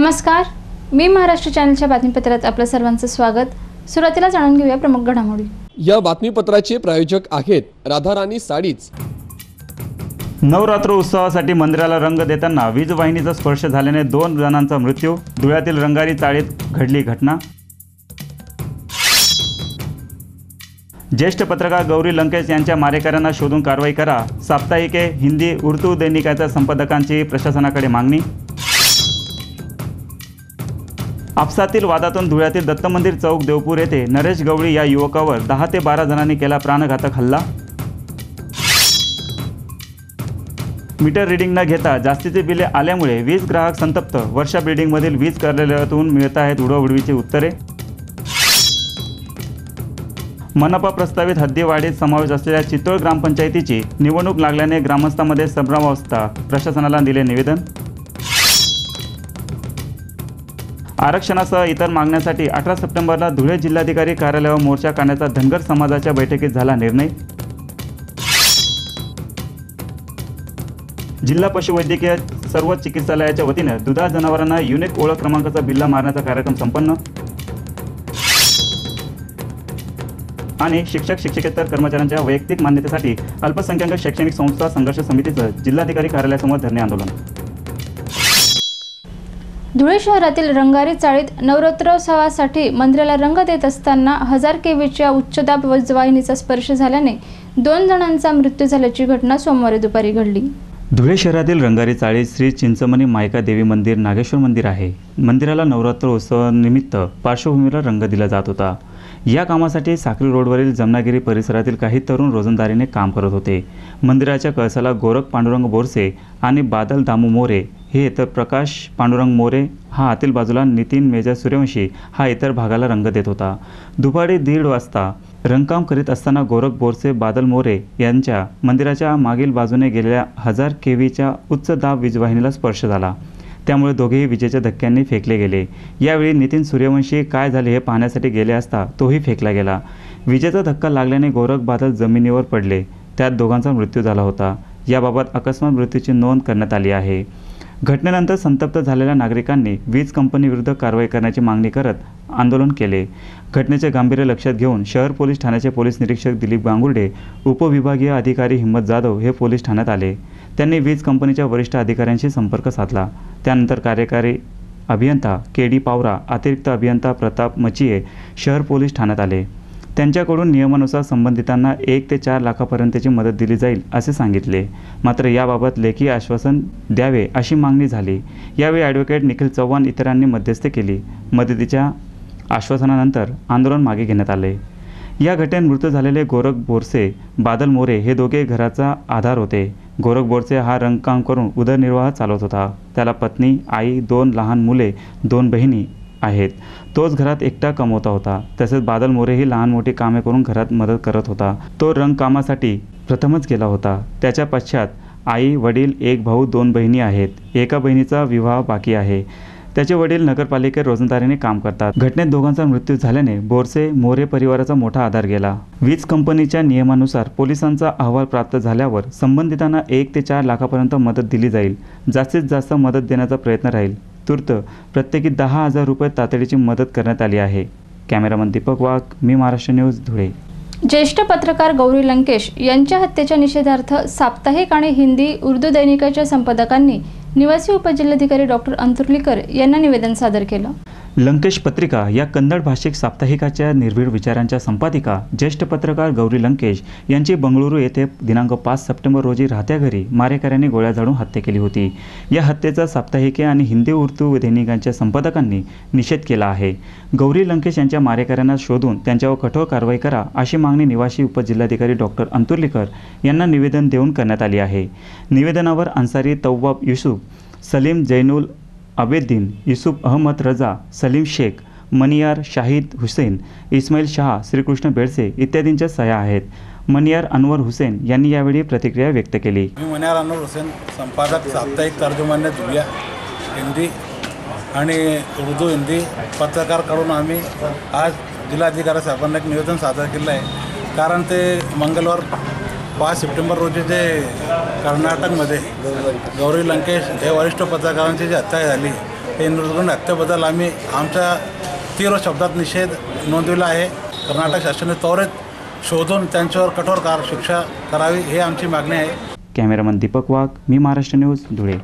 नमस्कार, मी महाराष्ट्र चॅनलच्या बातमीपत्रात आपलं सर्वांचं स्वागत। सुरुवातीला जाणून घेऊया प्रमुख घडामोडी। या बातमीपत्राचे प्रायोजक आहेत राधाराणी साडीज। नवरात्र उत्सवासाठी मंदिराला रंग देताना वीज वाहिनीचा स्पर्श झाल्याने 2 जणांचा मृत्यू। धुळ्यातील रंगारी चाळीत घडली घटना। ज्येष्ठ पत्रकार गौरी लंकेश यांच्या मारेकऱ्यांना शोधून कारवाई करा। साप्ताहिके, हिंदी, उर्दू दैनिकाच्या संपादकांची प्रशासनाकडे मागणी। आपसातील वादातून धुळ्यातील दत्त मंदिर चौक देवपूर येथे नरेश गवळी या युवकावर 10 ते 12 जणांनी केला प्राणघातक हल्ला। मीटर रीडिंग न घेता जास्तीचे बिले आल्यामुळे वीज ग्राहक संतप्त। वर्षा बिल्डिंगमधील वीज कार्यालयातून मिळत आहेत उडवाउडवीची उत्तरे। मनपा प्रस्तावित हद्दीवाढीत समावेश असलेल्या चितोळ ग्रामपंचायतीची निवडणूक लागल्याने ग्रामस्थांमध्ये संभ्रमावस्था। प्रशासनाला दिले निवेदन। आरक्षणासह इतर मागण्यांसाठी 18 सप्टेंबरला धुळे जिल्हाधिकारी कार्यालयावर मोर्चा काढण्याचा धनगर समाजाच्या बैठकीत झाला निर्णय। जिल्हा पशुवैद्यकीय सर्व चिकित्सालयाच्या वतीने दुधाळ जनावरांना युनिक ओळख क्रमांकाचा बिल्ला मारण्याचा कार्यक्रम संपन्न। आणि शिक्षकेतर कर्मचाऱ्यांच्या वैयक्तिक मान्यतेसाठी अल्पसंख्याक शैक्षणिक संस्था संघर्ष समितीचं जिल्हाधिकारी कार्यालयासमोर धरणे आंदोलन। धुळे शहरातील रंगारी चाळीत नवरात्रोत्सवासाठी मंदिराला रंग देत असताना 1000 केव्हीच्या उच्चदाब वीज वाहिनीचा स्पर्श झाल्याने 2 जणांचा मृत्यू झाल्याची घटना सोमवारी दुपारी घडली। धुळे शहरातील रंगारी चाळीत श्री चिंचमणी मायका देवी मंदिर नागेश्वर मंदिर आहे। मंदिराला नवरात्रोत्सवानिमित्त पार्श्वभूमीला रंग दिला जात होता। या कामासाठी साक्री रोडवरील जमनागिरी परिसरातील काही तरुण रोजंदारीने काम करत होते। मंदिराच्या कळसाला गोरख पांडुरंग बोरसे आणि बादल दामू मोरे हे तर प्रकाश पांडुरंग मोरे हा आतील बाजूला, नितीन मेजर सूर्यवंशी हा इतर भागाला रंग देत होता। दुपारी 1:30 वाजता रंगकाम करीत असताना गोरख बोरसे बादल मोरे यांच्या मंदिराच्या मागील बाजूने गेलेल्या 1000 केव्हीच्या उच्च दाब वीजवाहिनीला स्पर्श झाला। त्यामुळे दोघेही विजेच्या धक्क्यांनी फेकले गेले। यावेळी नितीन सूर्यवंशी काय झाले हे पाहण्यासाठी गेले असता तोही फेकला गेला। विजेचा धक्का लागल्याने गोरख बादल जमिनीवर पडले। त्यात दोघांचा मृत्यू झाला होता। याबाबत अकस्मात मृत्यूची नोंद करण्यात आली आहे। घटनेनंतर संतप्त झालेल्या नागरिकांनी वीज कंपनीविरुद्ध कारवाई करण्याची मागणी करत आंदोलन केले। घटनेचे गांभीर्य लक्षात घेऊन शहर पोलीस ठाण्याचे पोलीस निरीक्षक दिलीप गांगुर्डे, उपविभागीय अधिकारी हिम्मत जाधव हे पोलीस ठाण्यात आले। त्यांनी वीज कंपनीच्या वरिष्ठ अधिकाऱ्यांशी संपर्क साधला। त्यानंतर कार्यकारी अभियंता के.डी. पावरा, अतिरिक्त अभियंता प्रताप मचिये शहर पोलीस ठाण्यात आले। त्यांच्याकडून नियमानुसार संबंधितांना 1 ते 4 लाखापर्यंतची मदत दिली जाईल असे सांगितले। मात्र याबाबत लेखी आश्वासन द्यावे अशी मागणी झाली। यावेळी ॲडव्होकेट निखिल चव्हाण इतरांनी मध्यस्थी केली। मदतीच्या आश्वासनानंतर आंदोलन मागे घेण्यात आले। या घटनेत मृत्यू झालेले गोरख बोरसे, बादल मोरे हे दोघे घराचा आधार होते। गोरख बोरसे हा रंगकाम करून उदरनिर्वाह चालवत होता। त्याला पत्नी, आई, 2 लहान मुले, 2 बहिणी आहेत। तोच घरात एकटा कमवता होता। तसेच बादल मोरे ही लहान मोठी कामे करून घरात मदत करत होता। तो रंगकामासाठी प्रथमच गेला होता। त्याच्या पश्चात आई, वडील, 1 भाऊ, 2 बहिणी आहेत। एका बहिणीचा विवाह बाकी आहे। त्याचे वडील नगरपालिकेत रोजंदारीने काम करतात। घटनेत दोघांचा मृत्यू झाल्याने बोरसे मोरे परिवाराचा मोठा आधार गेला। वीज कंपनीच्या नियमानुसार पोलिसांचा अहवाल प्राप्त झाल्यावर संबंधितांना 1 ते 4 लाखापर्यंत मदत दिली जाईल। जास्तीत जास्त मदत देण्याचा प्रयत्न राहील। तूर्त प्रत्येकी 10,000 रुपये तातडीची मदत करण्यात आली आहे। कॅमेरामन दीपक वाघ, मी महाराष्ट्र न्यूज, धुळे। ज्येष्ठ पत्रकार गौरी लंकेश यांच्या हत्येच्या निषेधार्थ साप्ताहिक आणि हिंदी, उर्दू दैनिकाच्या संपादकांनी निवासी उपजिल्हाधिकारी डॉक्टर अंतुर्लीकर यांना निवेदन सादर केलं। लंकेश पत्रिका या कन्नड भाषिक साप्ताहिकाच्या निर्भीड विचारांच्या संपादिका ज्येष्ठ पत्रकार गौरी लंकेश यांची बंगळुरू येथे दिनांक 5 सप्टेंबर रोजी राहत्या घरी मारेकऱ्यांनी गोळ्या झाडून हत्या केली होती। या हत्येचा साप्ताहिके आणि हिंदी, उर्दू दैनिकांच्या संपादकांनी निषेध केला आहे। गौरी लंकेश यांच्या मारेकऱ्यांना शोधून त्यांच्यावर कठोर कारवाई करा अशी मागणी निवासी उपजिल्हाधिकारी डॉक्टर अंतुर्लीकर यांना निवेदन देऊन करण्यात आली आहे। निवेदनावर अन्सारी तव्वाब युसुफ, सलीम जैनुल अबेद्दीन, युसुफ अहमद रजा, सलीम शेख, मनियार शाहिद हुसेन, इस्माईल शाह, श्रीकृष्ण बेडसे इत्यादींच्या सह्या आहेत। मनियार अनवर हुसेन यांनी यावेळी प्रतिक्रिया व्यक्त केली। मी मनियार अनवर हुसेन, संपादक साप्ताहिक तर्जुमाने धुलिया, हिंदी आणि उर्दू हिंदी पत्रकारकडून आम्ही आज जिल्हाधिकारी साहेबांना एक निवेदन सादर केलं आहे। कारण ते मंगळवार 5 सप्टेंबर रोजी जे कर्नाटकमध्ये गौरी लंकेश हे वरिष्ठ पत्रकारांची जी हत्या झाली हे निर्घृण हत्येबद्दल आम्ही आमच्या तीव्र शब्दात निषेध नोंदविला आहे. कर्नाटक शासनाने त्वरित शोधून त्यांच्यावर कठोर शिक्षा करावी ही आमची मागणी आहे. कॅमेरामन दीपक वाघ, मी महाराष्ट्र न्यूज, धुळे.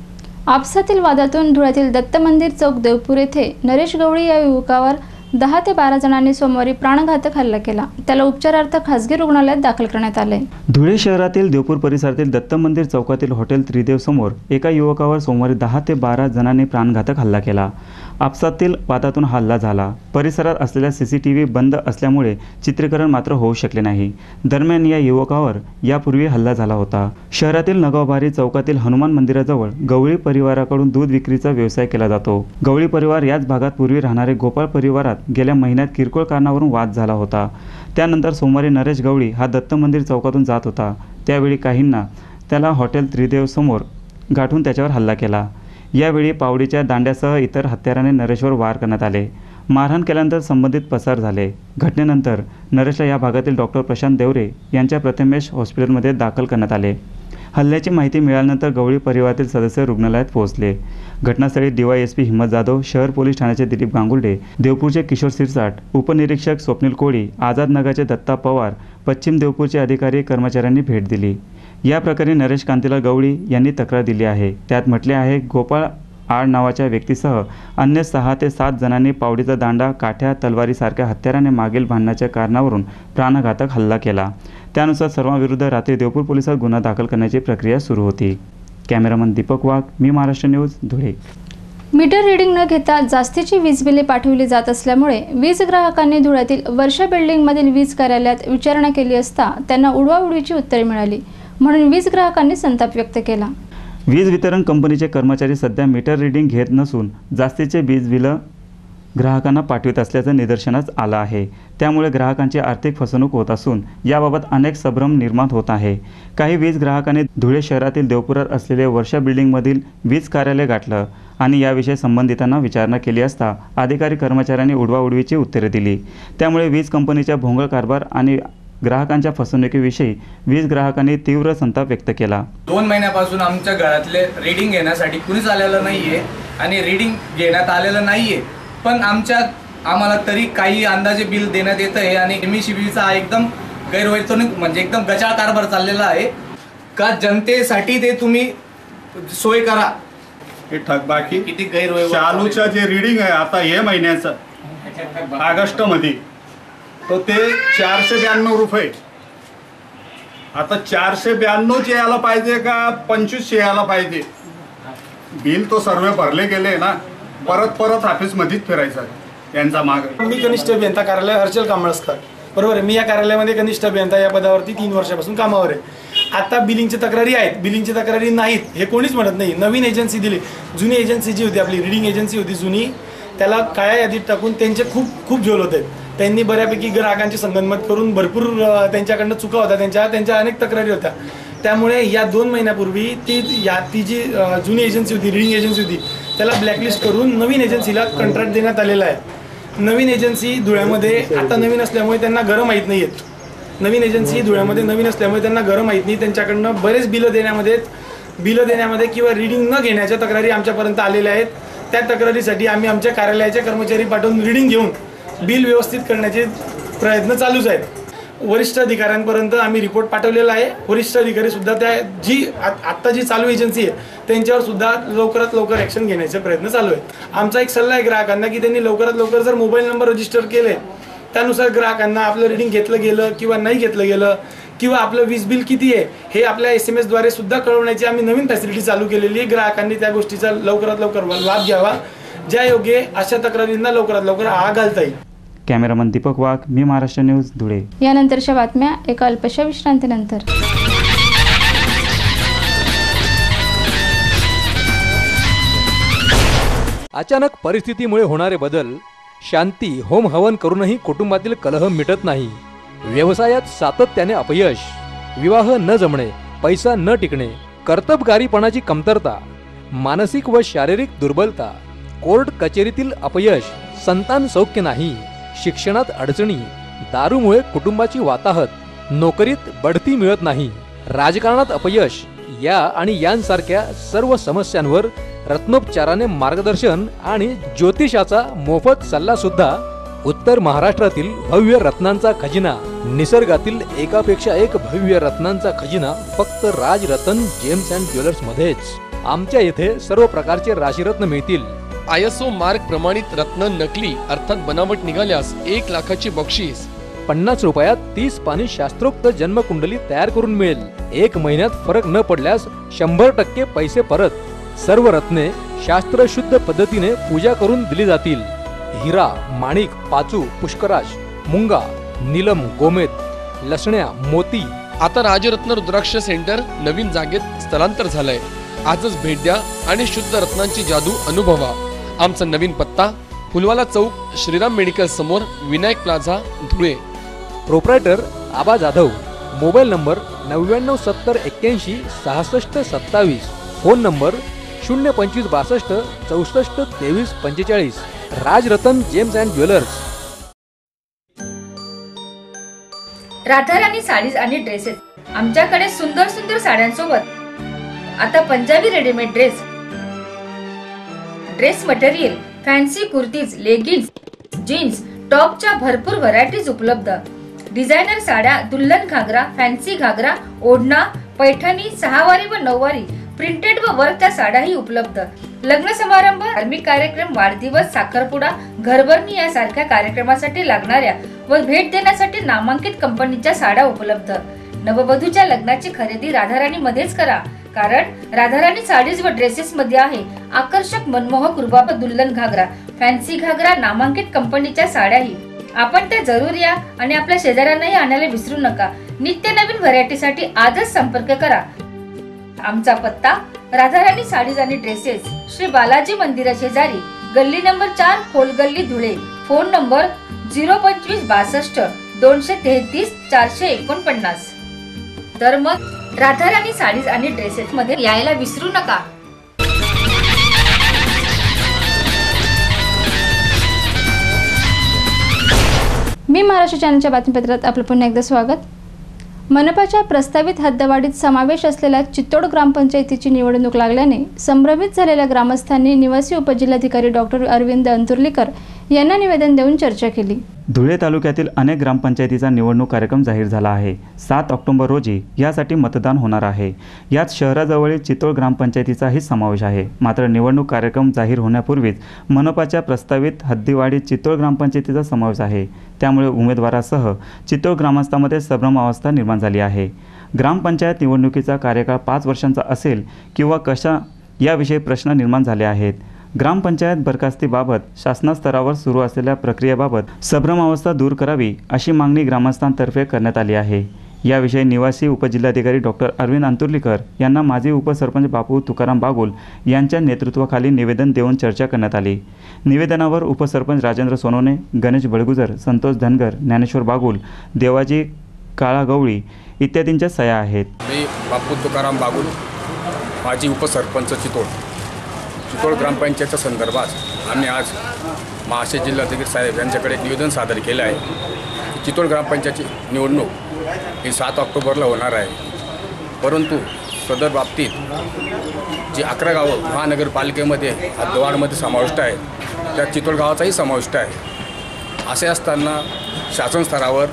आपसातील वादातून धुळ्यातील दत्त मंदिर चौक देवपूर येथे नरेश गवळी या युवकावर 10 ते 12 जणांनी सोमवारी प्राणघातक हल्ला केला. त्याला उपचारार्थ खासगी रुग्णालयात दाखल करण्यात आले. धुळे शहरातील देवपूर परिसरातील दत्त मंदिर चौकातील हॉटेल त्रिदेव समोर एका युवकावर सोमवारी 10 ते 12 जणांनी प्राणघातक हल्ला केला. आपसातील वादातून हल्ला झाला. परिसरात असलेल्या CCTV बंद असल्यामुळे चित्रीकरण मात्र होऊ शकले नाही. दरम्यान या युवकावर यापूर्वी हल्ला झाला होता. शहरातील नगावबारी चौकातील हनुमान मंदिराजवळ गवळी परिवाराकडून दूध विक्रीचा व्यवसाय केला जातो. गवळी परिवार याच भागात पूर्वी राहणारे गोपाळ परिवारात गेल्या महिन्यात किरकोळ कारणावरून वाद झाला होता. त्यानंतर सोमवारी नरेश गवळी हा दत्त मंदिर चौकातून जात होता. त्यावेळी काहींना त्याला हॉटेल त्रिदेव समोर गाठून त्याच्यावर हल्ला केला. यावेळी पावडीच्या दांड्यासह इतर हत्याराने नरेशवर वार करण्यात आले. मारहाण केल्यानंतर संबंधित पसार झाले. घटनेनंतर नरेशला या भागातील डॉक्टर प्रशांत देवरे यांच्या प्रथमेश हॉस्पिटलमध्ये दाखल करण्यात आले. हल्ल्याची माहिती मिळाल्यानंतर गवळी परिवारातील सदस्य रुग्णालयात पोहोचले. घटनास्थळी DYSP हिम्मत जाधव, शहर पोलीस ठाण्याचे दिलीप गांगुर्डे, देवपूरचे किशोर सिरसाट, उपनिरीक्षक स्वप्नील कोळी, आझादनगरचे दत्ता पवार, पश्चिम देवपूरचे अधिकारी कर्मचाऱ्यांनी भेट दिली. या प्रकरणी नरेश कांतीलाल गवळी यांनी तक्रार दिली आहे. त्यात म्हटले आहे, गोपाळ आड नावाच्या व्यक्तीसह अन्य 6 ते 7 जणांनी पावडीचा दांडा, काठ्या, तलवारीसारख्या हत्याराने मागील भांडणाच्या कारणावरून प्राणघातक हल्ला केला. त्यानुसार सर्वांविरुद्ध रात्री देवपूर पोलिसात गुन्हा दाखल करण्याची प्रक्रिया सुरू होती. कॅमेरामन दीपक वाघ, मी Maharashtra news, Dhule. Meter reading न घेता जास्तीची वीज बिले पाठवली जात असल्यामुळे वीज ग्राहकांनी धुळ्यातील वर्षा बिल्डिंगमधील वीज कार्यालयात विचारणा केली असता त्यांना उडवाउडवीची उत्तरे मिळाली. म्हणून वीज ग्राहकांनी संताप व्यक्त केला. वीज वितरण कंपनीचे कर्मचारी सध्या मीटर रीडिंग घेत नसून जास्तीचे वीज बिलं ग्राहकांना पाठवित असल्याचं निदर्शनास आलं आहे. त्यामुळे ग्राहकांची आर्थिक फसवणूक होत असून याबाबत अनेक संभ्रम निर्माण होत आहे. काही वीज ग्राहकांनी धुळे शहरातील देवपुरात असलेले वर्षा बिल्डिंगमधील वीज कार्यालय गाठलं आणि याविषयी संबंधितांना विचारणा केली असता अधिकारी कर्मचाऱ्यांनी उडवाउडवीची उत्तरे दिली. त्यामुळे वीज कंपनीच्या भोंगळ कारभार आणि ग्राहकांच्या फसवणुकीविषयी वीज ग्राहकांनी तीव्र संताप व्यक्त केला. 2 महिन्यापासून आमच्या घरातले रीडिंग घेण्यासाठी कुणीच आलेलं नाहीये आणि रीडिंग घेण्यात आलेलं नाहीये. पण आम्हाला तरी काही अंदाजे बिल देण्यात येत आहे आणि MSEBचा एकदम गैरवैतनिक म्हणजे एकदम गचाळ कारभार चाललेला आहे. का जनतेसाठी ते तुम्ही सोय करा. हे थकबाकी किती गैरव्यवहार चालूचं जे रीडिंग आहे आता हे महिन्याचं ऑगस्ट मध्ये तो ते 492 रुपये. आता 492 यायला पाहिजे का 2500 यायला पाहिजे. बिल तो सर्व भरले गेले ना, परत ऑफिसमध्येच फिरायचं यांचा माग. मी कनिष्ठ अभियंता कार्यालय हर्षल कांबळस्कर, बरोबर आहे. मी या कार्यालयामध्ये कनिष्ठ अभियंता या पदावरती 3 वर्षापासून कामावर आहे. आता बिलिंगची तक्रारी आहेत, बिलिंगची तक्रारी नाहीत हे कोणीच म्हणत नाही. नवीन एजन्सी दिली, जुनी एजन्सी जी होती आपली रीडिंग एजन्सी होती जुनी, त्याला काळ्या यादीत टाकून त्यांचे खूप झोल होते. त्यांनी बऱ्यापैकी ग्राहकांची संगनमत करून भरपूर त्यांच्याकडनं चुका होत्या, त्यांच्या अनेक तक्रारी होत्या. त्यामुळे या 2 महिन्यापूर्वी ती जी जुनी एजन्सी होती, रीडिंग एजन्सी होती, त्याला ब्लॅकलिस्ट करून नवीन एजन्सीला कंत्राट देण्यात आलेलं आहे. नवीन एजन्सी धुळ्यामध्ये आता नवीन असल्यामुळे त्यांना घरं माहीत नाही आहेत. नवीन एजन्सी धुळ्यामध्ये नवीन असल्यामुळे त्यांना घरं माहीत नाही. त्यांच्याकडनं बरेच बिलं देण्यामध्ये किंवा रीडिंग न घेण्याच्या तक्रारी आमच्यापर्यंत आलेल्या आहेत. त्या तक्रारीसाठी आम्ही आमच्या कार्यालयाचे कर्मचारी पाठवून रीडिंग घेऊन बिल व्यवस्थित करण्याचे प्रयत्न चालूच आहेत. वरिष्ठ अधिकाऱ्यांपर्यंत आम्ही रिपोर्ट पाठवलेला आहे. वरिष्ठ अधिकारी सुद्धा आत्ता जी चालू एजन्सी आहे त्यांच्यावर सुद्धा लवकरात लवकर ॲक्शन घेण्याचे प्रयत्न चालू आहेत. आमचा एक सल्ला आहे ग्राहकांना की त्यांनी लवकरात लवकर जर मोबाईल नंबर रजिस्टर केले त्यानुसार ग्राहकांना आपलं रीडिंग घेतलं गेलं किंवा नाही घेतलं गेलं किंवा आपलं वीज बिल किती आहे हे आपल्या SMS द्वारे सुद्धा कळवण्याची आम्ही नवीन फॅसिलिटी चालू केलेली आहे. ग्राहकांनी त्या गोष्टीचा लवकरात लवकर लाभ घ्यावा, ज्या योग्य अशा तक्रारींना लवकरात लवकर आळा घालता येईल. कॅमेरामन दीपक वाघ, मी महाराष्ट्र न्यूज, धुळे. यानंतरच्या बातम्या एका अल्पशा विश्रांतीनंतर. अचानक परिस्थितीमुळे होणारे बदल, शांती होम हवन करूनही कुटुंबातील कलह मिटत नाही. व्यवसायात सातत्याने अपयश, विवाह न जमणे, पैसा न टिकणे, कर्तबगारीपणाची कमतरता, मानसिक व शारीरिक दुर्बलता, कोर्ट कचेरीतील अपयश, संतान सौख्य नाही, शिक्षणात अडचणी, दारूमुळे कुटुंबाची वाताहत, नोकरीत बढती मिळत नाही, राजकारणात अपयश, या आणि यांसारख्या सर्व समस्यांवर रत्नोपचाराने मार्गदर्शन आणि ज्योतिषाचा मोफत सल्ला सुद्धा. उत्तर महाराष्ट्रातील भव्य रत्नांचा खजिना, निसर्गातील एकापेक्षा एक भव्य रत्नांचा खजिना फक्त Raj Ratan gems and jewellers मध्येच. आमच्या येथे सर्व प्रकारचे राशीरत्न मिळतील. ISO मार्क प्रमाणित रत्न नकली अर्थात बनावट निघाल्यास 1 लाखाची बक्षीस. 50 रुपयात 30 पानी शास्त्रोक्त जन्मकुंडली तयार करून मिळेल. 1 महिन्यात फरक न पडल्यास 100% पैसे परत. सर्व रत्ने शास्त्रशुद्ध पद्धतीने पूजा करून दिली जातील. हिरा, माणिक, पाचू, पुष्कराज, मुंगा, नीलम, गोमेद, लसण्या, मोती. आता राजरत्न रुद्राक्ष सेंटर नवीन जागेत स्थलांतर झालंय. आजच भेट द्या आणि शुद्ध रत्नांची जादू अनुभवा. आमचा नवीन पत्ता फुलवाला चौक, श्रीराम मेडिकल समोर, Vinayak plaza, Dhule. Proprietor Aba Jadhav. Mobile number 99 70 81 66 27. Phone number 025 62 64 23 45. Rajratan gems and jewellers. Radharani saris आणि ड्रेसेस. आमच्याकडे सुंदर सुंदर साड्यांसोबत आता Punjabi readymade dress material, fancy kurtis, leggings, jeans, टॉपच्या भरपूर व्हरायटीज उपलब्ध. डिझायनर साड्या, दुल्हन घागरा, फॅन्सी घागरा, ओढणा, पैठणी, 6 वारी व 9 वारी, प्रिंटेड व वर्कच्या साड्याही उपलब्ध. लग्न समारंभ, धार्मिक कार्यक्रम, वाढदिवस, साखरपुडा, घरभरणी यासारख्या कार्यक्रमासाठी लागणाऱ्या व भेट देण्यासाठी नामांकित कंपनीच्या साड्या उपलब्ध. नववधूच्या लग्नाची खरेदी राधाराणी मध्येच करा, कारण राधाराणी साडीज व ड्रेसेस मध्ये आहे आकर्षक मनमोहक रुबाब दुल्हन घागरा, फॅन्सी घागरा, नामांकित कंपनीच्या साड्याही. आपण त्या जरूर या आणि आपल्या शेजाऱ्यांनाही आणायला विसरू नका. नित्य नवीन व्हरायटीसाठी आजच संपर्क करा. आमचा पत्ता राधाराणी साडीज आणि ड्रेसेस, श्री बालाजी मंदिरा शेजारी, गल्ली number 4, Kholgalli, Dhule. Phone number 025 62 233 449. तर मग राधाराणी साडीज आणि ड्रेसेस मध्ये यायला विसरू नका. मी महाराष्ट्र चॅनलच्या बातमीपत्रात आपलं पुन्हा एकदा स्वागत. मनपाच्या प्रस्तावित हद्दवाढीत समावेश असलेल्या चित्तोड ग्रामपंचायतीची निवडणूक लागल्याने संभ्रमित झालेल्या ग्रामस्थांनी निवासी उपजिल्हाधिकारी डॉक्टर अरविंद अंतुर्लीकर यांना निवेदन देऊन चर्चा केली. धुळे तालुक्यातील अनेक ग्रामपंचायतीचा निवडणूक कार्यक्रम जाहीर झाला आहे. 7 ऑक्टोबर रोजी यासाठी मतदान होणार आहे. यात शहराजवळील चित्तोड ग्रामपंचायतीचाही समावेश आहे. मात्र निवडणूक कार्यक्रम जाहीर होण्यापूर्वीच मनपाच्या प्रस्तावित हद्दीवाढीत चित्तोड ग्रामपंचायतीचा समावेश आहे. त्यामुळे उमेदवारासह चित्तोड ग्रामस्थांमध्ये संभ्रम अवस्था निर्माण झाली आहे. ग्रामपंचायत निवडणुकीचा कार्यकाळ 5 वर्षांचा असेल किंवा कशा याविषयी प्रश्न निर्माण झाले आहेत. ग्रामपंचायत बरखास्तीबाबत शासनास्तरावर सुरू असलेल्या प्रक्रियेबाबत संभ्रमावस्था दूर करावी अशी मागणी ग्रामस्थांतर्फे करण्यात आली आहे. याविषयी निवासी उपजिल्हाधिकारी डॉक्टर अरविंद अंतुर्लीकर यांना माजी उपसरपंच बापू तुकाराम बागुल यांच्या नेतृत्वाखाली निवेदन देऊन चर्चा करण्यात आली. निवेदनावर उपसरपंच राजेंद्र सोनवणे, गणेश बळगुजर, संतोष धनगर, ज्ञानेश्वर बागुल, देवाजी काळागवळी इत्यादींच्या सह्या आहेत. मी बापू तुकाराम बागुल, माजी उपसरपंच चित्तोड ग्रामपंचायतच्या संदर्भात आम्ही आज महाराष्ट्र जिल्हाधिकारी साहेब यांच्याकडे निवेदन सादर केलं आहे. चित्तोड ग्रामपंचायतची निवडणूक ही 7 ऑक्टोबरला होणार आहे. परंतु सदर बाबतीत जी 11 गावं महानगरपालिकेमध्ये हद्दवाढमध्ये समाविष्ट आहेत त्या चित्तोड गावाचाही समाविष्ट आहे. असे असताना शासन स्तरावर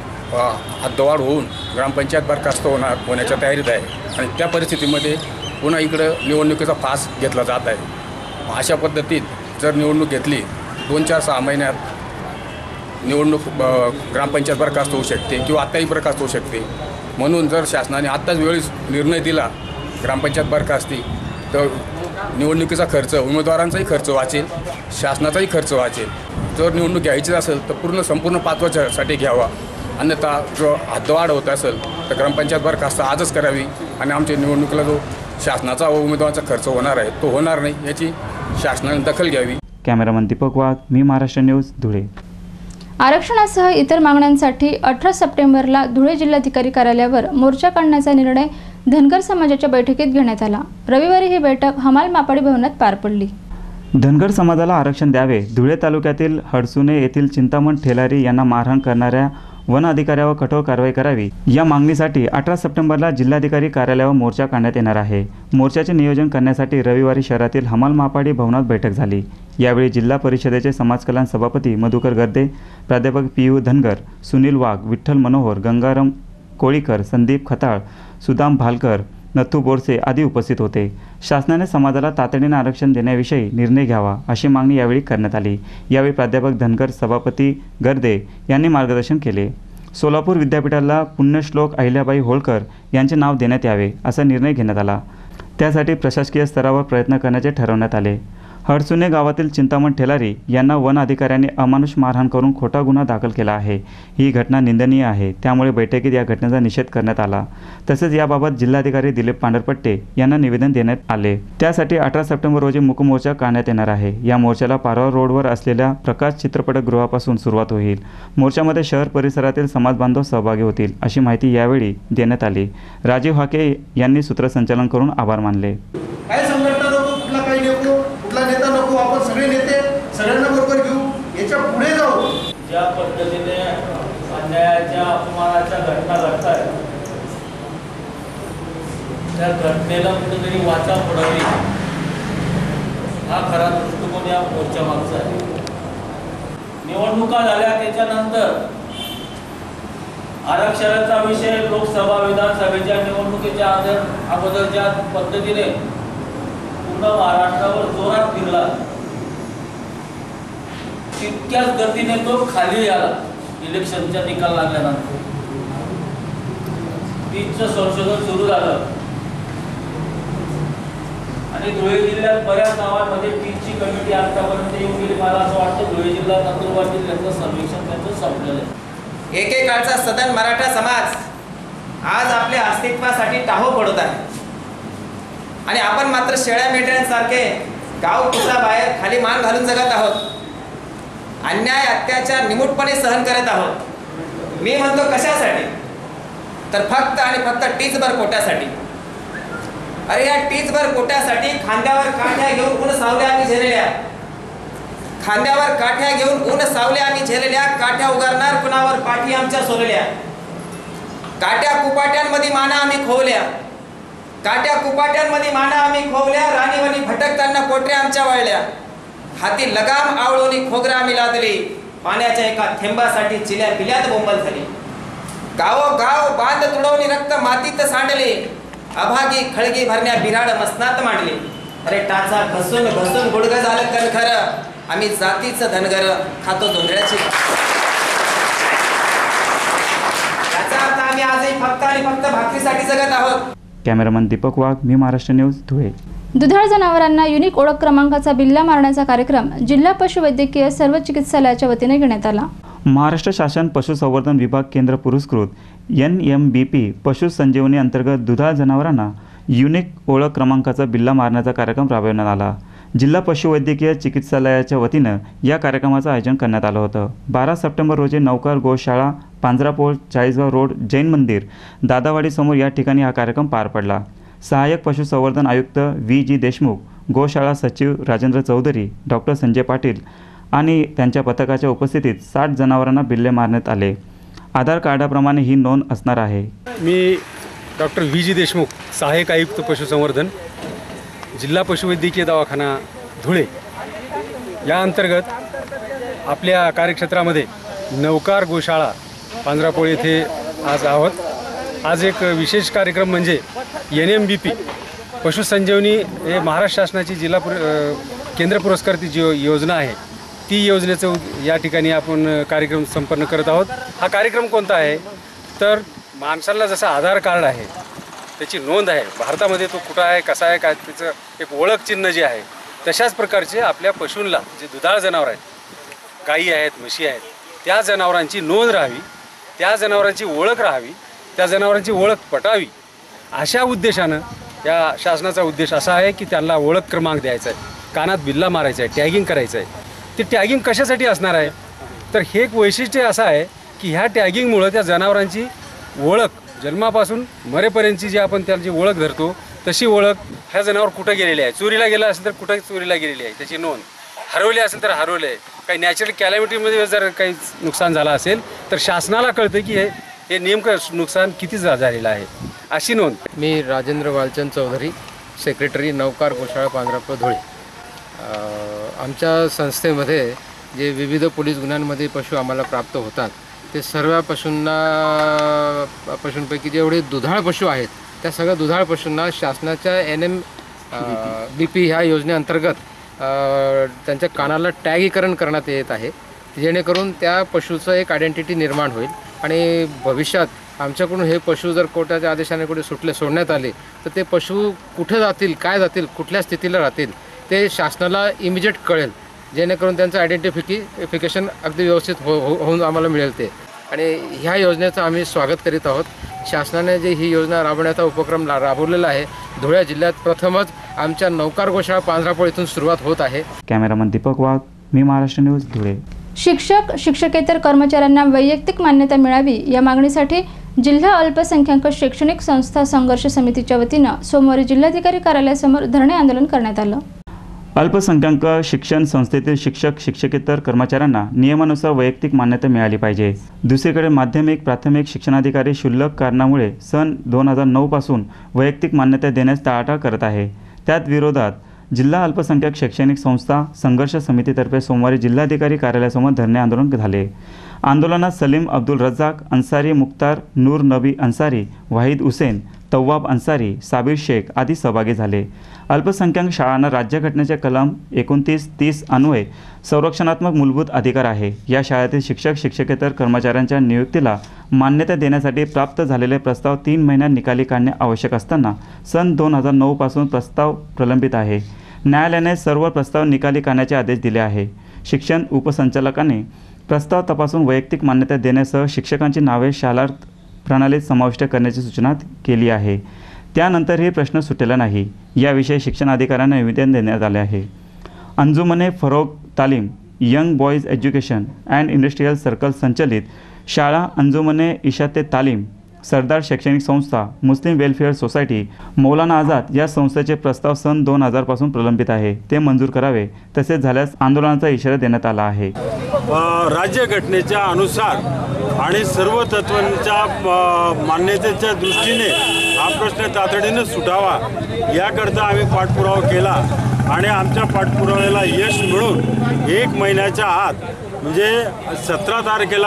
हद्दवाढ होऊन ग्रामपंचायत बरखास्त होण्याच्या तयारीत आहे आणि त्या परिस्थितीमध्ये पुन्हा इकडं निवडणुकीचा फास घेतला जात आहे. अशा पद्धतीत जर निवडणूक घेतली 2-4-6 महिन्यात निवडणूक ग्रामपंचायत बरखास्त होऊ शकते किंवा आत्ताही बरखास्त होऊ शकते. म्हणून जर शासनाने आत्ताच वेळीच निर्णय दिला ग्रामपंचायत बरखास्ती तर निवडणुकीचा खर्च, उमेदवारांचाही खर्च वाचेल, शासनाचाही खर्च वाचेल. जर निवडणूक घ्यायची असेल तर संपूर्ण 5 वर्षासाठी घ्यावा. अन्यथा जो हद्दवाढ होत असेल तर ग्रामपंचायत बरखास्त आजच करावी आणि आमच्या निवडणुकीला जो शासनाचा व उमेदवारांचा खर्च होणार आहे तो होणार नाही याची शासनाने दखल घ्यावी. कॅमेरामन दीपक वाघ, मी महाराष्ट्र न्यूज, धुळे. आरक्षणासह इतर मागण्यांसाठी 18 सप्टेंबरला धुळे जिल्हाधिकारी कार्यालयावर मोर्चा काढण्याचा निर्णय धनगर समाजाच्या बैठकीत घेण्यात आला. रविवारी ही बैठक हमाल मापाडी भवनात पार पडली. धनगर समाजाला आरक्षण द्यावे. धुळे तालुक्यातील हडसुणे येथील चिंतामण ठेलारी यांना मारहाण करणाऱ्या वन अधिकाऱ्यावर कठोर कारवाई करावी या मागणीसाठी 18 सप्टेंबरला जिल्हाधिकारी कार्यालयावर मोर्चा काढण्यात येणार आहे. मोर्चाचे नियोजन करण्यासाठी रविवारी शहरातील हमाल महापाडी भवनात बैठक झाली. यावेळी जिल्हा परिषदेचे समाजकल्याण सभापती मधुकर गर्दे, प्राध्यापक पी.यू. धनगर, सुनील वाघ, विठ्ठल मनोहर, गंगाराम कोळीकर, संदीप खताळ, सुदाम भालकर, नथू बोरसे आदी उपस्थित होते. शासनाने समाजाला तातडीने आरक्षण देण्याविषयी निर्णय घ्यावा अशी मागणी यावेळी करण्यात आली. यावेळी प्राध्यापक धनगर, सभापती गर्दे यांनी मार्गदर्शन केले. सोलापूर विद्यापीठाला पुण्यश्लोक अहिल्याबाई होळकर यांचे नाव देण्यात यावे असा निर्णय घेण्यात आला. त्यासाठी प्रशासकीय स्तरावर प्रयत्न करण्याचे ठरवण्यात आले. हडसुणे गावातील चिंतामण ठेलारी यांना वन अधिकाऱ्यांनी अमानुष मारहाण करून खोटा गुन्हा दाखल केला आहे. ही घटना निंदनीय आहे. त्यामुळे बैठकीत या घटनेचा निषेध करण्यात आला. तसेच याबाबत जिल्हाधिकारी दिलीप पांढरपट्टे यांना निवेदन देण्यात आले. त्यासाठी 18 सप्टेंबर रोजी मूक मोर्चा काढण्यात येणार आहे. या मोर्चाला पारवा रोडवर असलेल्या प्रकाश चित्रपटगृहापासून सुरुवात होईल. मोर्चामध्ये शहर परिसरातील समाजबांधव सहभागी होतील अशी माहिती यावेळी देण्यात आली. राजीव हाके यांनी सूत्रसंचालन करून आभार मानले. काय संघटना नको, कुठला काही नको, कुठला नेता नको, आपण सगळे नेते सगळ्यांना बरोबर घेऊ, याच्या पुढे जाऊ. ज्या पद्धतीने अन्यायाच्या अपमानाच्या घटना घडत आहेत त्या घटनेला कुठेतरी वाचा फोडावी हा खरा दृष्टिकोन या मोर्चा मागचा आहे. निवडणुका झाल्या त्याच्यानंतर आरक्षणाचा विषय लोकसभा विधानसभेच्या निवडणुकीच्या अगोदर ज्या पद्धतीने पूर्ण महाराष्ट्रावर जोरात फिरला तितक्याच गतीने तो खाली आला. इलेक्शनच्या निकाल लागल्यानंतर पीचचं संशोधन सुरू झालं आणि धुळे जिल्ह्यात बऱ्याच गावांमध्ये पीचची कमिटी आतापर्यंत येऊन गेली. मला असं वाटतं धुळे जिल्हा नंदुरबार जिल्ह्याचं सर्वेक्षण त्यांचं संपलेलं आहे. एकेकाळचा सदन मराठा समाज आज आपल्या अस्तित्वासाठी टाहो पडत आहे आणि आपण मात्र शेळ्या मेंढ्यांसारखे गाव कुत्रा खाली मान घालून जगत आहोत. अन्याय अत्याचार निमूटपणे सहन करत आहोत. मी म्हणतो कशासाठी, तर फक्त आणि फक्त टीचभर कोट्यासाठी. अरे या टीचभर कोट्यासाठी खांद्यावर काठ्या घेऊन ऊन सावल्या आम्ही झेलल्या, खांद्यावर काठ्या घेऊन ऊन सावल्या आम्ही झेलल्या. काठ्या उगारणार कुणावर पाठी आमच्या सोलल्या. काट्या कुपाट्यांमध्ये माना आम्ही खोवल्या, काट्या कुपाट्यांमध्ये माना आम्ही खोवल्या. राणीवणी भटकताना कोटऱ्या आमच्या वळल्या. हाती लगाम आवळोनी खोगरा आम्ही लादली. पाण्याच्या एका थेंबासाठी चिल्या पिल्यात बोंबल झाली. गावोगाव बांध तुडवणी रक्त मातीत सांडले. अभागी खळगी भरण्या बिराड मसनात मांडली. अरे टाचा घसून घसून गुडघं झालं कणखर. आम्ही जातीचं धनगर खातो जोंधळ्याची. याचा अर्थ आम्ही आजही फक्त आणि फक्त भाकरीसाठी जगत आहोत. कॅमेरामन दीपक वाघ, मी महाराष्ट्र न्यूज, धुळे. दुधाळ जनावरांना युनिक ओळख क्रमांकाचा बिल्ला मारण्याचा कार्यक्रम जिल्हा पशुवैद्यकीय सर्व चिकित्सालयाच्या वतीने घेण्यात आला. महाराष्ट्र शासन पशुसंवर्धन विभाग केंद्र पुरस्कृत NMBP पशु संजीवनी अंतर्गत दुधाळ जनावरांना युनिक ओळख क्रमांकाचा बिल्ला मारण्याचा कार्यक्रम राबवण्यात आला. जिल्हा पशुवैद्यकीय चिकित्सालयाच्या वतीनं या कार्यक्रमाचं आयोजन करण्यात आलं होतं. 12 सप्टेंबर रोजी नौकार गोशाळा, पांजरापोळ, 40गाव रोड, जैन मंदिर, दादावाडी समोर या ठिकाणी हा कार्यक्रम पार पडला. सहाय्यक पशुसंवर्धन आयुक्त V.G. देशमुख, गोशाळा सचिव राजेंद्र चौधरी, डॉक्टर संजय पाटील आणि त्यांच्या पथकाच्या उपस्थितीत 60 जनावरांना बिल्ले मारण्यात आले. आधार कार्डाप्रमाणे ही नोंद असणार आहे. मी डॉक्टर V.G. देशमुख, सहाय्यक आयुक्त पशुसंवर्धन, जिल्हा पशुवैद्यकीय दवाखाना धुळे या अंतर्गत आपल्या कार्यक्षेत्रामध्ये नौकार गोशाळा पांजरापोळ येथे आज आहोत. आज एक विशेष कार्यक्रम म्हणजे NMBP पशुसंजीवनी हे महाराष्ट्र शासनाची केंद्र पुरस्कृत जी योजना आहे ती योजनेचं या ठिकाणी आपण कार्यक्रम संपन्न करत आहोत. हा कार्यक्रम कोणता आहे तर माणसाला जसं आधार कार्ड आहे त्याची नोंद आहे भारतामध्ये, तो कुठं आहे कसा आहे काय त्याचं एक ओळख चिन्ह जे आहे तशाच प्रकारचे आपल्या पशूंना जे दुधाळ जनावर आहेत, गायी आहेत, म्हशी आहेत, त्या जनावरांची नोंद राहावी, त्या जनावरांची ओळख राहावी, त्या जनावरांची ओळख पटावी. अशा उद्देशानं या शासनाचा उद्देश असा आहे की त्यांना ओळख क्रमांक द्यायचा आहे, कानात बिल्ला मारायचा आहे, टॅगिंग करायचं आहे. ते टॅगिंग कशासाठी असणार आहे तर हे एक वैशिष्ट्य असं आहे की ह्या टॅगिंगमुळं त्या जनावरांची ओळख जन्मापासून मरेपर्यंतची जी आपण त्यांची ओळख धरतो तशी ओळख ह्या जनावर कुठं गेलेली आहे, चोरीला गेला असेल तर कुठं चोरीला गेलेली आहे त्याची नोंद, हरवले असेल तर हरवले आहे, काही नॅचरल कॅलॅमिटीमध्ये जर काही नुकसान झालं असेल तर शासनाला कळतं की हे नेमकं नुकसान किती झालेलं आहे अशी नोंद. मी राजेंद्र वालचंद चौधरी, सेक्रेटरी नौकार गोशाळा पांढरापूर धुळे. आमच्या संस्थेमध्ये जे विविध पोलीस गुन्ह्यांमध्ये पशु आम्हाला प्राप्त होतात ते सर्व पशूंपैकी जेवढे दुधाळ पशु आहेत त्या सगळ्या दुधाळ पशूंना शासनाच्या NMBP ह्या योजनेअंतर्गत त्यांच्या कानाला टॅगीकरण करण्यात येत आहे, जेणेकरून त्या पशुचं एक आयडेंटिटी निर्माण होईल आणि भविष्यात आमच्याकडून हे पशु जर कोर्टाच्या आदेशाने कुठे सोडण्यात आले तर ते पशु कुठे जातील, काय जातील, कुठल्या स्थितीला राहतील ते शासनाला इमिजिएट कळेल, जेणेकरून त्यांचं आयडेंटिफिकेशन अगदी व्यवस्थित होऊन आम्हाला मिळेल ते. आणि ह्या योजनेचं आम्ही स्वागत करीत आहोत. शासनाने जे ही योजना राबवण्याचा उपक्रम राबवलेला आहे, धुळे जिल्ह्यात प्रथमच आमच्या नौकार गोशाळा पांढरापूर इथून सुरुवात होत आहे. कॅमेरामन दीपक वाघ, मी महाराष्ट्र न्यूज, धुळे. शिक्षक शिक्षकेतर कर्मचाऱ्यांना वैयक्तिक मान्यता मिळावी या मागणीसाठी जिल्हा अल्पसंख्याक शैक्षणिक संस्था संघर्ष समितीच्या वतीनं सोमवारी जिल्हाधिकारी कार्यालयासमोर धरणे आंदोलन करण्यात आलं. अल्पसंख्याक शिक्षण संस्थेतील शिक्षक शिक्षकेतर कर्मचाऱ्यांना नियमानुसार वैयक्तिक मान्यता मिळाली पाहिजे. दुसरीकडे माध्यमिक प्राथमिक शिक्षणाधिकारी क्षुल्लक कारणामुळे सन 2009 पासून वैयक्तिक मान्यता देण्यास टाळाटाळ करत आहे. त्यात विरोधात जिल्हा अल्पसंख्याक शैक्षणिक संस्था संघर्ष समितीतर्फे सोमवारी जिल्हाधिकारी कार्यालयासमोर धरणे आंदोलन झाले. आंदोलनात सलीम अब्दुल रज्जाक अन्सारी, मुख्तार नूर नबी अन्सारी, वाहिद हुसेन, तव्वाब अन्सारी, साबिर शेख आदी सहभागी झाले. अल्पसंख्याक शाळांना राज्यघटनेच्या कलम 29-30 अन्वये संरक्षणात्मक मूलभूत अधिकार आहे. या शाळेतील शिक्षक शिक्षकेतर कर्मचाऱ्यांच्या नियुक्तीला मान्यता देण्यासाठी प्राप्त झालेले प्रस्ताव 3 महिन्यात निकाली काढणे आवश्यक असताना सन 2009 पासून प्रस्ताव प्रलंबित आहे. न्यायालयाने सर्व प्रस्ताव निकाली काढण्याचे आदेश दिले आहे. शिक्षण उपसंचालकांनी प्रस्ताव तपासून वैयक्तिक मान्यता देण्यासह शिक्षकांची नावे शालार्थ प्रणालीत समाविष्ट करण्याची सूचना केली आहे. त्यानंतरही प्रश्न सुटलेला नाही. याविषयी शिक्षणाधिकाऱ्यांना निवेदन देण्यात आले आहे. Anjumane Farogh Taleem, young boys education and industrial circle संचलित शाळा, अंजुमने इशाते तालीम, सरदार शैक्षणिक संस्था, Muslim welfare society, Maulana Azad या संस्थेचे प्रस्ताव सन 2000 पासून प्रलंबित आहे, ते मंजूर करावे. तसेच झाल्यास आंदोलनाचा इशारा देण्यात आला आहे. राज्यघटनेच्या अनुसार आणि सर्व तत्वांच्या मान्यतेच्या दृष्टीने हा प्रश्न तातडीने सुटावा याकरता आम्ही पाठपुरावा केला आणि आमच्या पाठपुराव्याला यश मिळून 1 महिन्याच्या आत म्हणजे 17 तारखेला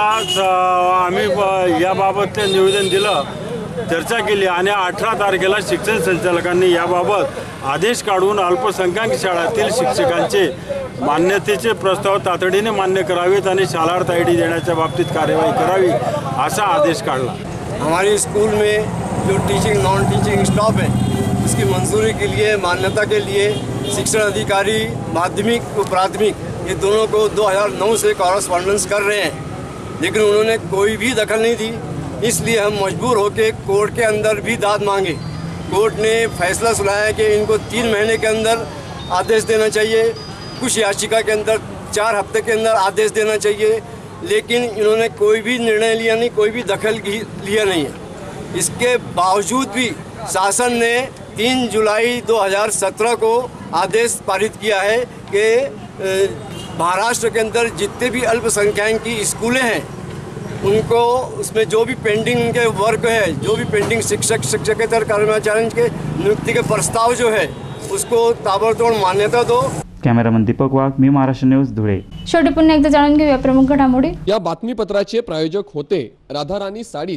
आम्ही याबाबतचे निवेदन दिलं, चर्चा केली आणि 18 तारखेला शिक्षण संचालकांनी याबाबत आदेश काढून अल्पसंख्याक शाळातील शिक्षकांचे मान्यतेचे प्रस्ताव तातडीने मान्य करावेत आणि शालार्थ ID देण्याच्या बाबतीत कार्यवाही करावी असा आदेश काढला. हमारे स्कूल में जो टीचिंग नॉन टीचिंग स्टाफ है उसकी मंजूरी के लिए मान्यता के लिए शिक्षण अधिकारी माध्यमिक व प्राथमिक ये दोनों को 2009 से कॉरेस्पॉन्डेंस कर रहे हैं, लेकिन उन्होंने कोई भी दखल नहीं दी. इसलिए हम मजबूर होकर कोर्ट के अंदर भी दाद मांगे. कोर्ट ने फैसला सुनाया कि इनको 3 महीने के अंदर आदेश देना चाहिए, कुछ याचिका के अंदर 4 हफ्ते के अंदर आदेश देना चाहिए, लेकिन इन्होंने कोई भी निर्णय लिया नहीं, कोई भी दखल लिया नहीं है. इसके बावजूद भी शासन ने 3 जुलाई 2017 को आदेश पारित किया है कि महाराष्ट्र के अंदर जितने भी अल्पसंख्यक की स्कूलें हैं उनको उसमें जो भी पेंडिंग के वर्क है, जो भी पेंडिंग शिक्षक शिक्षकेतर कर्मचारियों के नियुक्ति के प्रस्ताव जो है उसको ताबड़तोड़ मान्यता दो. कॅमेरामन दीपक वाघ, मी महाराष्ट्र न्यूज, धुळे. शेवटी पुन्हा एकदा जाणून घेऊया प्रमुख घडामोडी. या बातमीपत्राचे प्रायोजक होते राधाराणी साडी.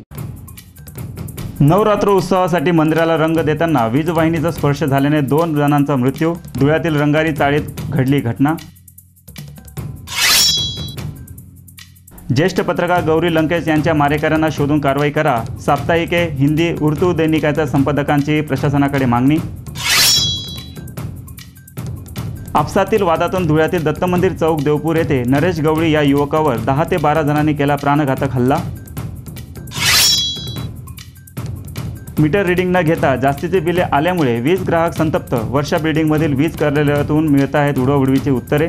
नवरात्र उत्सवासाठी मंदिराला रंग देताना वीज वाहिनीचा स्पर्श झाल्याने 2 जणांचा मृत्यू. धुळ्यातील रंगारी चाळीत घडली घटना. ज्येष्ठ पत्रकार गौरी लंकेश यांच्या मारेकऱ्यांना शोधून कारवाई करा. साप्ताहिके, हिंदी, उर्दू दैनिकाच्या संपादकांची प्रशासनाकडे मागणी. आपसातील वादातून धुळ्यातील दत्त मंदिर चौक देवपूर येथे नरेश गवळी या युवकावर 10 ते 12 जणांनी केला प्राणघातक हल्ला. मीटर रिडिंग न घेता जास्तीचे बिले आल्यामुळे वीज ग्राहक संतप्त. वर्षा बिल्डिंगमधील वीज कार्यालयातून मिळत आहेत उडवाउडवीची उत्तरे.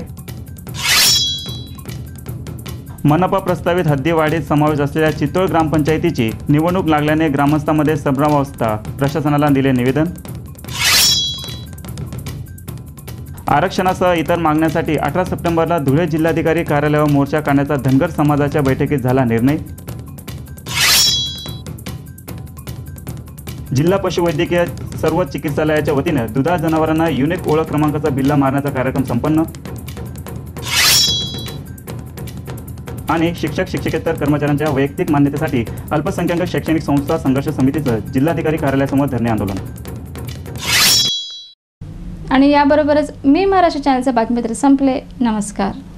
मनपा प्रस्तावित हद्दीवाढीत समावेश असलेल्या चितोळ ग्रामपंचायतीची निवडणूक लागल्याने ग्रामस्थांमध्ये संभ्रमावस्था. प्रशासनाला दिले निवेदन. आरक्षणासह इतर मागण्यांसाठी 18 सप्टेंबरला धुळे जिल्हाधिकारी कार्यालयावर मोर्चा काढण्याचा धनगर समाजाच्या बैठकीत झाला निर्णय। जिल्हा पशुवैद्यकीय सर्व चिकित्सालयाच्या वतीने दुधाळ जनावरांना युनिक ओळख क्रमांकाचा बिल्ला मारण्याचा कार्यक्रम संपन्न। आणि शिक्षक शिक्षकेतर कर्मचाऱ्यांच्या वैयक्तिक मान्यतेसाठी अल्पसंख्याक शैक्षणिक संस्था संघर्ष समितीचं जिल्हाधिकारी कार्यालयासमोर धरणे आंदोलन। आणि याबरोबरच मी महाराष्ट्र चॅनलचे बातमीपत्र संपले। नमस्कार।